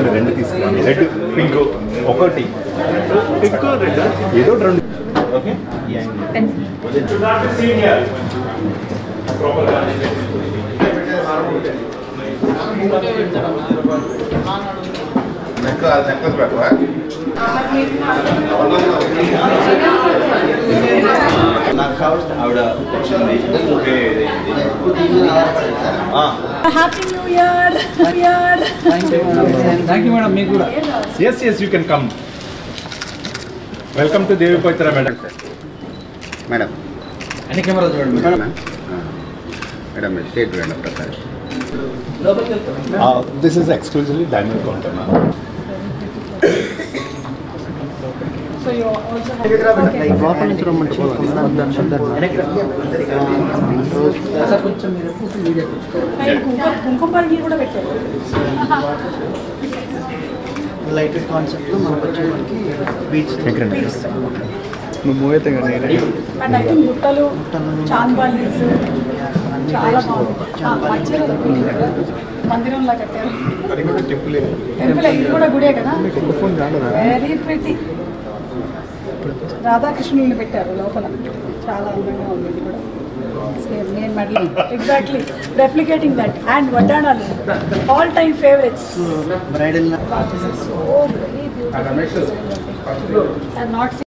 రెండు తీసుకోండి. Red pink ఒకటి, పింక్ రెడ్ ఏదో రెండు. ఓకే నెక్లెస్ పెట్టవా? Happy new year. Thank you madam. మీకు కూడా. Yes you can come. Welcome to Devi Pavitra madam. Madam అన్ని కెమెరాలు చూడండి madam. Madam state madam Prakash. This is exclusively diamond counter. So you also have కుంకుమపల్లి కూడా పెట్టారు. లైటెడ్ కాన్సెప్ట్ మనకు వచ్చేవాళ్ళకి బీచ్ అండ్ ఐ థింక్ గుట్టలు చాంద్బాలీస్ చాలా బాగుంది. మందిరంలా కట్టారు. టెంపుల్ ఇది కూడా గుడే కదా. Very pretty. రాధాకృష్ణుల్ని పెట్టారు లోపల. చాలా అందంగా ఉంది ఇది కూడా. సేమ్ నేను medal exactly replicating that. And వడ్డాణాలు all time favourites. Bridal so very beautiful.